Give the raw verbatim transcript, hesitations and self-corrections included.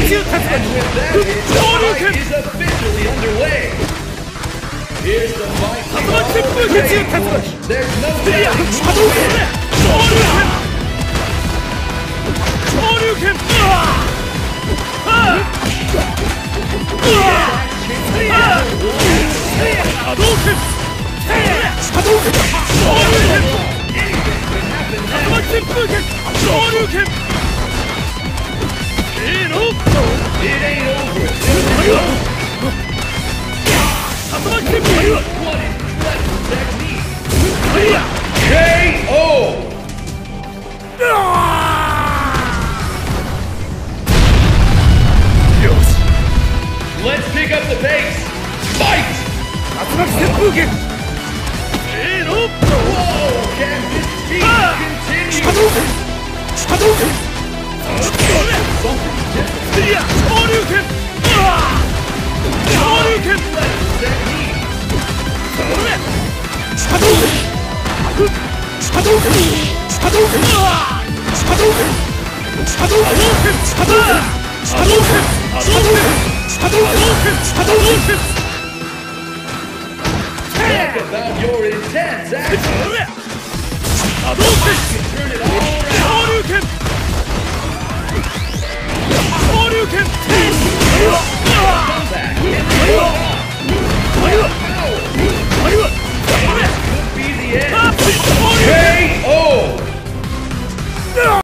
is officially underway. Here's the mighty There's no doubting who wins. It ain't over. What incredible technique! K O! Let's pick up the pace! Fight! Whoa! Can this speed continue? Something different. Talk about your intense action. Turn it all around.